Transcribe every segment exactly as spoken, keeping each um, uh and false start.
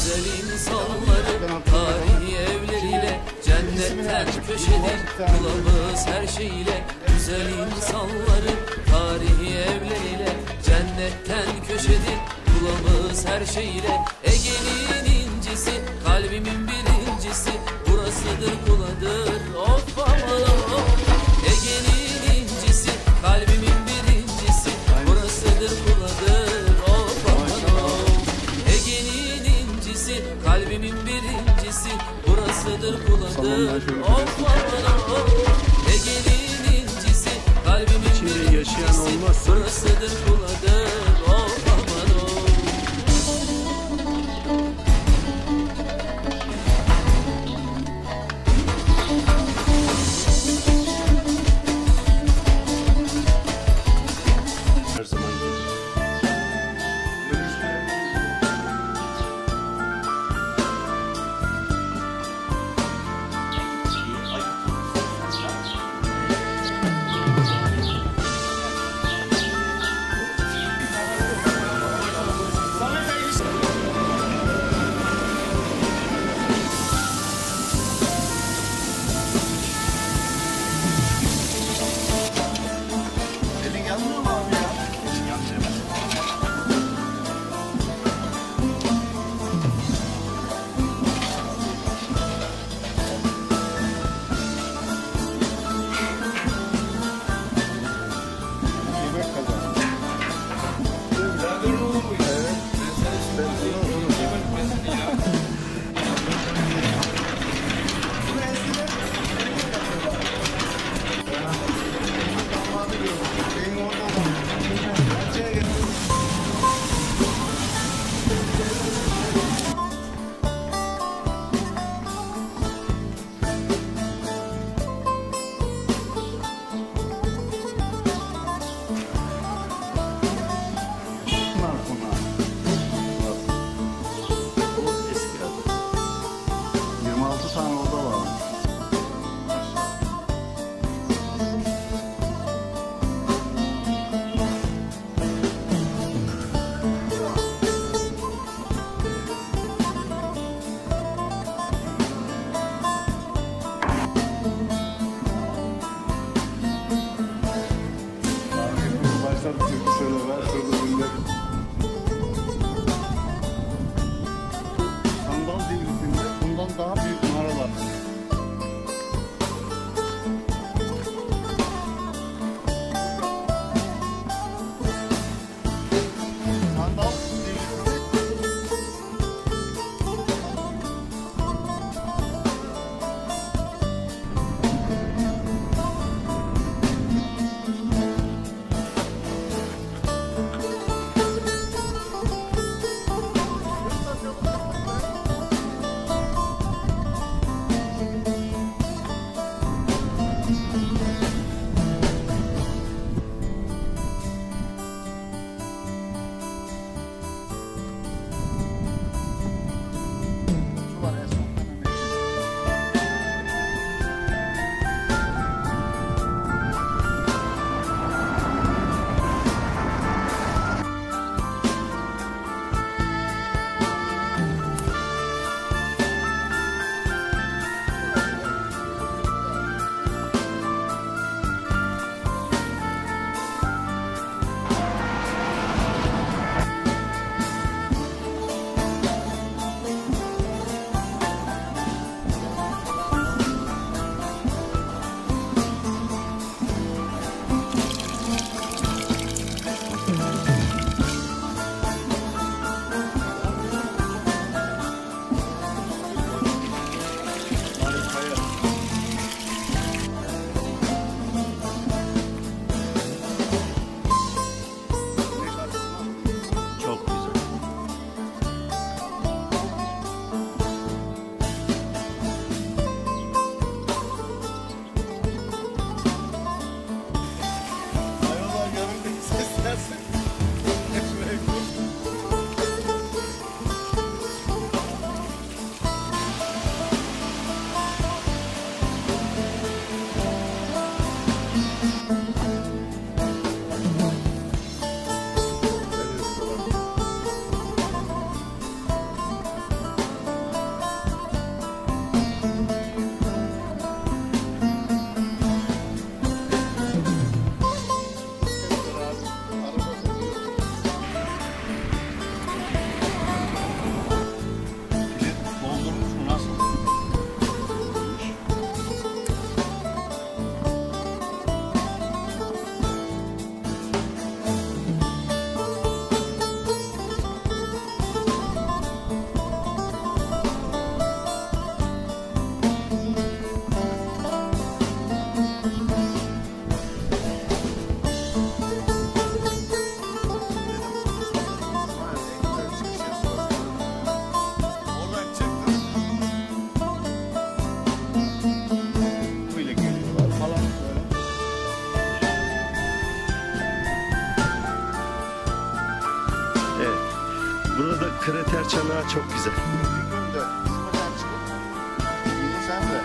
güzel insanları, tarihi evleriyle, cennetten köşedir kılavuz her şeyiyle. Güzel insanları, tarihi evleriyle, cennetten köşedir kılavuz her şeyiyle. Ege'nin incisi, kalbimin birincisi, burasıdır kuladır of aman of. Ege'nin incisi, kalbimin birincisi, burasıdır kuladır of aman of. Ege'nin incisi, kalbimin birincisi, burasıdır kuladır of aman of. Ege'nin incisi, kalbimin birincisi, burasıdır kuladır of aman of. Her zaman gelir. Kula çok güzel. Sen de.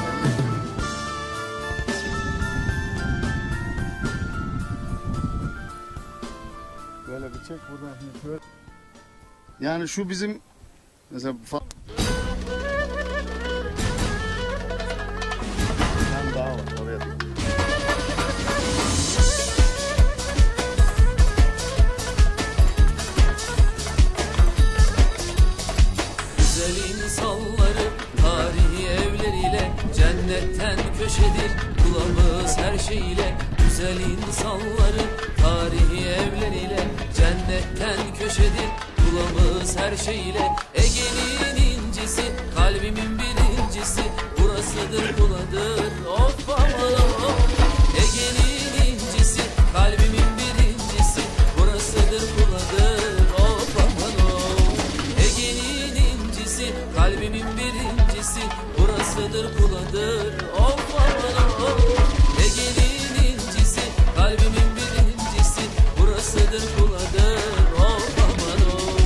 Böyle bir çek buradan şimdi şöyle. Yani şu bizim mesela fa- Sen daha var oraya. Güzel insanları tarihi evleriyle cennetten köşedir kılavuz her şeyiyle. Güzel insanları tarihi evleriyle cennetten köşedir kılavuz her şeyiyle. Ege'nin incisi kalbimin birincisi burasıdır Kula'dır of aman of. Ege'nin incisi kalbimin birincisi burasıdır Kula'dır of aman of. Ege'nin incisi kalbimin birincisi burasıdır Kula'dır of aman of. Ege'nin incisi kalbimin birincisi burasıdır Kula'dır of aman of.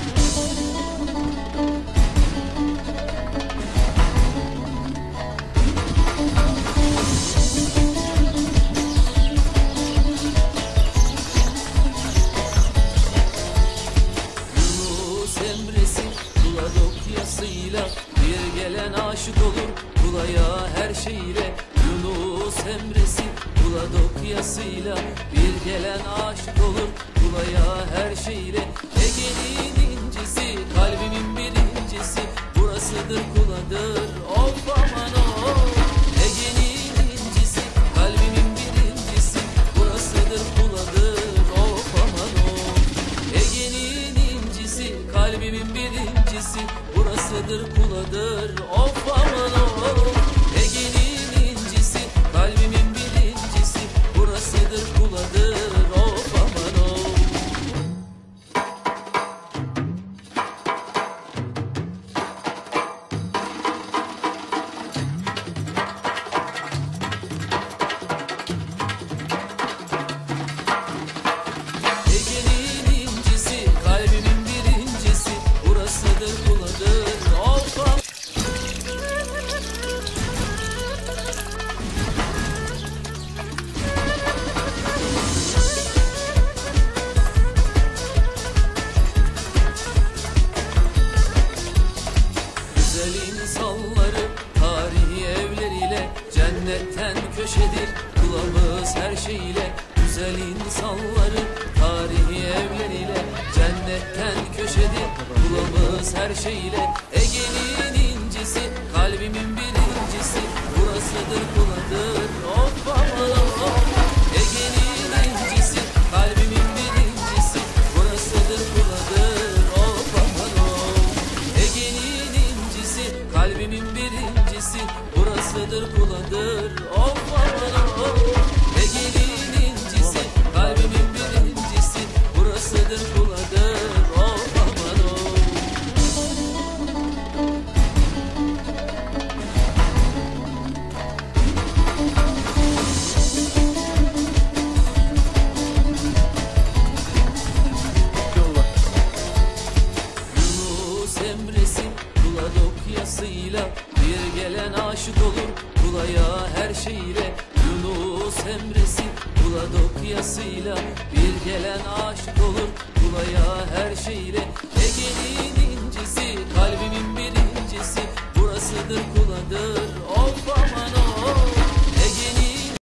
Yunus Emre'si Kula dokyasıyla bir gelen aşık olur Kula'ya her şeyle. Yunus Emre'si Kula dokyasıyla bir gelen aşık olur Kula'ya her şeyle. Ege'nin incisi kalbimin birincisi burasıdır Kula'dır of aman of. Ege'nin incisi kalbimin birincisi burasıdır Kula'dır of aman of. Ege'nin incisi kalbimin birincisi burasıdır Kula'dır of aman of. Ege'nin incisi kalbimin birincisi burasıdır Kula'dır of aman of. Ege'nin incisi kalbimin birincisi burasıdır Kula'dır of aman of. Güzel insanları tarihi evleriyle cennetten köşedir kılavuz her şeyle. Güzel insanları tarihi evleriyle cennetten köşedir kılavuz her şeyle. Ege'nin incisi kalbimin birincisi burasıdır Kula'dır of aman of. Ege'nin incisi kalbimin birincisi burasıdır Kula'dır of aman of. Ege'nin incisi kalbimin birincisi burasıdır Kula'dır of aman of. Ege'nin incisi kalbimin birincisi burasıdır Kula'dır of aman of. yolla. Yunus Emre'si Kula dokyasıyla bir gelen aşık olur Kula'ya her şeyle. Yunus Emre'si Kula dokyasıyla bir gelen aşık olur Kula'ya her şeyle. Ege'nin